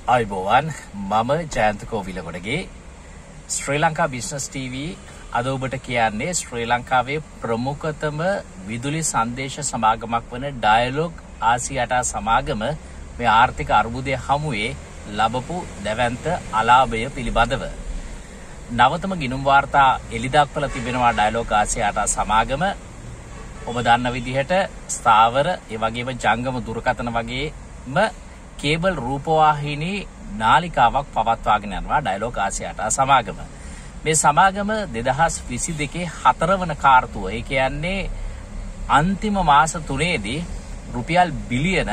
අයිබෝවන් මම Jayantha Kovilagodage Sri Lanka business TV අද ඔබට කියන්නේ ශ්‍රී ලංකාවේ ප්‍රමුඛතම විදුලි සංදේශ සමාගමක් වන ඩයලොග් ආසියාටා සමාගම මේ ආර්ථික අර්බුදය හමුවේ ලැබපු දැවැන්ත අලාභය පිළිබඳව නවතම ගිණුම් වාර්තා එළිදක්වලා තිබෙනවා ඩයලොග් ආසියාටා සමාගම ඔබ දන්න විදිහට ස්ථාවර ඒ වගේම ජංගම දුරකථන වගේම කේබල් රූපවාහිනී නාලිකාවක් පවත්වාගෙන යනවා ඩයලොග් ආසියාටා සමාගම. මේ සමාගම 2022 4 වන කාර්තුව ඒ කියන්නේ අන්තිම මාස 3ේදී රුපියල් බිලියන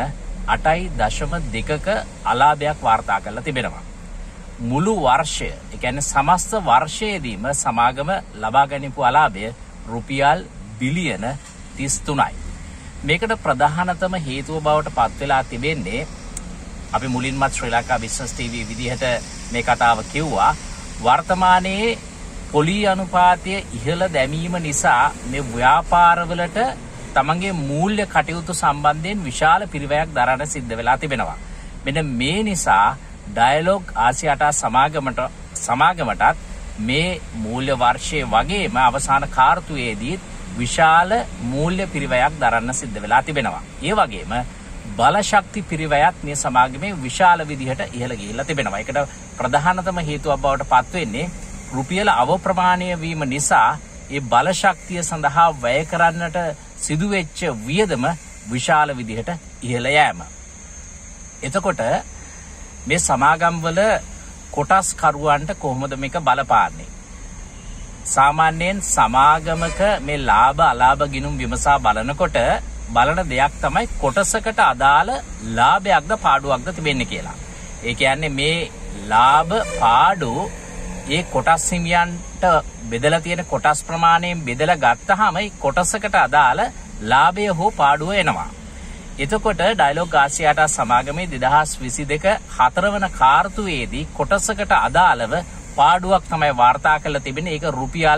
8.2ක අලාභයක් වාර්තා කරලා තිබෙනවා. මුළු වර්ෂය ඒ කියන්නේ සමස්ත වර්ෂයේදීම සමාගම ලබා ගැනීමු අලාභය රුපියල් බිලියන 33යි. මේකට ප්‍රධානතම හේතුව බවට පත් වෙලා තිබෙන්නේ අපි මුලින්මත් ශ්‍රී ලංකා බිස්නස් TV විදිහට මේ කතාව කිව්වා වර්තමානයේ පොලි අනුපාතය ඉහළ දැමීම නිසා මේ ව්‍යාපාරවලට තමන්ගේ මූල්‍ය කටයුතු සම්බන්ධයෙන් විශාල පිරිවැයක් දරන්න සිද්ධ වෙලා තිබෙනවා. මෙන්න මේ නිසා ඩයලොග් ආසියාටා සමාගමටත් මේ මූල්‍ය වර්ෂයේ වගේම අවසාන කාර්තුවේදී විශාල මූල්‍ය පිරිවැයක් දරන්න සිද්ධ වෙලා තිබෙනවා. ඒ වගේම බලශක්ති පිරිවැයත් මේ සමාගමේ විශාල විදිහට ඉහළ ගිහිල්ලා තිබෙනවා. ඒකට ප්‍රධානතම හේතුවක් බවට පත් වෙන්නේ රුපියල අවප්‍රමාණය වීම නිසා ඒ බලශක්තිය සඳහා වැය කරන්නට සිදුවෙච්ච වියදම විශාල විදිහට ඉහළ යෑම. එතකොට මේ සමාගම්වල කොටස් කරුවන්ට කොහොමද මේක බලපාන්නේ? සාමාන්‍යයෙන් සමාගමක මේ ලාභ අලාභ ගිණුම් විමසා බලනකොට බලන දෙයක් තමයි කොටසකට අදාළ ලාභයක්ද පාඩුවක්ද තිබෙන්නේ කියලා. ඒ කියන්නේ මේ ලාභ පාඩු ඒ කොටස් හිමියන්ට බෙදලා තියෙන කොටස් ප්‍රමාණයෙන් බෙදලා ගත්තාම කොටසකට අදාළ ලාභය හෝ පාඩුව එනවා. එතකොට ඩයලොග් ආසියාටා සමාගමේ 2022 4 වන කාර්තුවේදී කොටසකට අදාළව පාඩුවක් තමයි වාර්තා කරලා තිබෙන්නේ. ඒක රුපියල්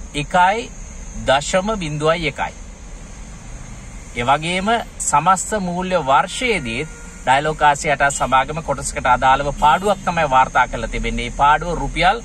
1.01යි. ඒ වගේම සමස්ත මූල්‍ය වර්ෂයේදී ඩයලොග් ආසියාටා සමාගම කොටසකට අදාළව පාඩුවක් තමයි වාර්තා කරලා තිබෙන්නේ. මේ පාඩුව රුපියල්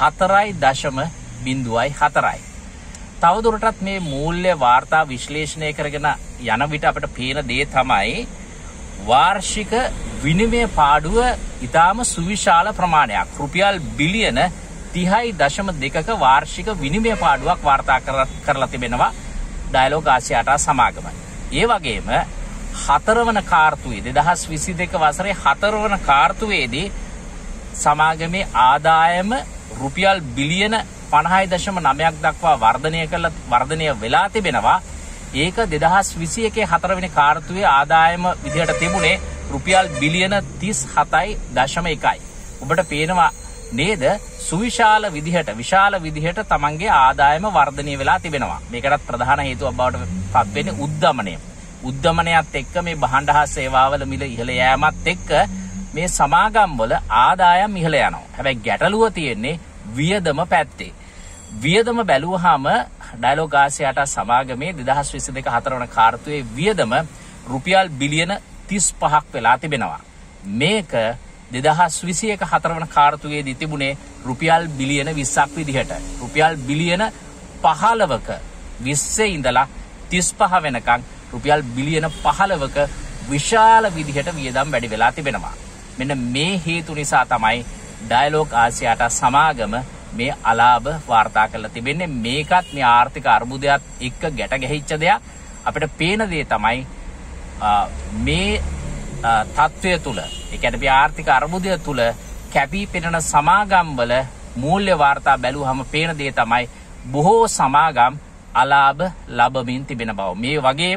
4.04යි. තවදුරටත් මේ මූල්‍ය වාර්තා විශ්ලේෂණය කරගෙන යන විට අපිට පේන දේ තමයි වාර්ෂික විනිමය පාඩුව ඊටාම සුවිශාල ප්‍රමාණයක් රුපියල් බිලියන 30.2ක වාර්ෂික විනිමය පාඩුවක් වාර්තා කරලා තිබෙනවා ඩයලොග් ආසියාටා සමාගම. ඒ වගේම 4 වන කාර්තුවේ 2022 වසරේ 4 වන කාර්තුවේදී සමාගමේ ආදායම රුපියල් බිලියන 50.9ක් දක්වා වර්ධනය වෙලා තිබෙනවා. ඒක 2021 4 වෙනි කාර්තුවේ ආදායම විදිහට තිබුණේ රුපියල් බිලියන 37.1යි. ඔබට පේනවා නේද සුවිශාල විදිහට තමන්ගේ ආදායම වර්ධනය වෙලා තිබෙනවා. මේකටත් ප්‍රධාන හේතුවක් බවට පත් වෙන්නේ උද්දමනය. උද්දමනයත් එක්ක මේ භාණ්ඩ හා සේවාවල මිල ඉහළ යෑමත් එක්ක මේ සමාගම්වල ආදායම් ඉහළ යනවා. හැබැයි ගැටලුව තියෙන්නේ වියදම පැත්තේ. වියදම බැලුවාම ඩයලොග් ආසියාටා සමාගමේ 2022 4 වන කාර්තුවේ වියදම රුපියල් බිලියන 35ක් වෙලා තිබෙනවා. මේක 2021 4 වන කාර්තුවේදී තිබුණේ රුපියල් බිලියන 20ක් විදිහට. රුපියල් බිලියන 15ක 20 ඉඳලා 35 වෙනකන් රුපියල් බිලියන 15ක විශාල විදිහට වියදම් වැඩි වෙලා තිබෙනවා. මෙන්න මේ හේතු නිසා තමයි ඩයලොග් ආසියාටා සමාගම මේ අලාභ වාර්තා කරලා තිබෙන්නේ. මේකත් මේ ආර්ථික අර්බුදයත් එක්ක ගැට ගැහිච්ච දෙයක්. අපිට පේන දේ තමයි මේ තත්ත්වය තුළ ඒ කියන්නේ මේ ආර්ථික අර්බුදය තුළ කැපී පෙනෙන සමාගම්වල මූල්‍ය වාර්තා බැලුවහම පේන දේ තමයි බොහෝ සමාගම් අලාභ ලබමින් තිබෙන බව. මේ වගේම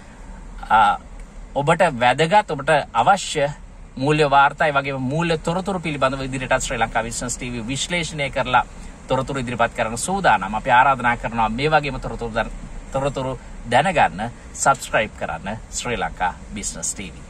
ඔබට වැදගත් ඔබට අවශ්‍ය මූල්‍ය වාර්තා ඒ වගේම මූල්‍ය තොරතුරු පිළිබඳව ඉදිරියට ශ්‍රී ලංකා බිස්නස් TV විශ්ලේෂණය කරලා තොරතුරු ඉදිරිපත් කරන සූදානම්. අපි ආරාධනා කරනවා මේ වගේම තොරතුරු දැනගන්න subscribe කරන්න ශ්‍රී ලංකා බිස්නස් TV.